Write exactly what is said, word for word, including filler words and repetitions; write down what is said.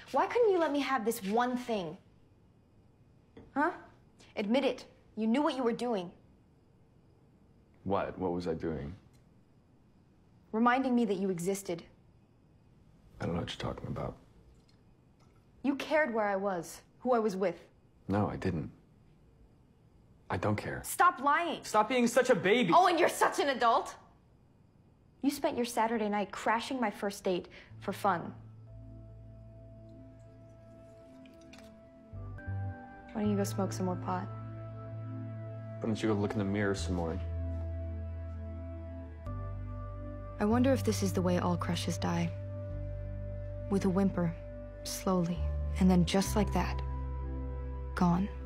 Why couldn't you let me have this one thing? Huh? Admit it. You knew what you were doing. What? What was I doing? Reminding me that you existed. I don't know what you're talking about. You cared where I was, who I was with. No, I didn't. I don't care. Stop lying. Stop being such a baby. Oh, and you're such an adult. You spent your Saturday night crashing my first date for fun. Why don't you go smoke some more pot? Why don't you go look in the mirror some more? I wonder if this is the way all crushes die. With a whimper, slowly, and then just like that, gone.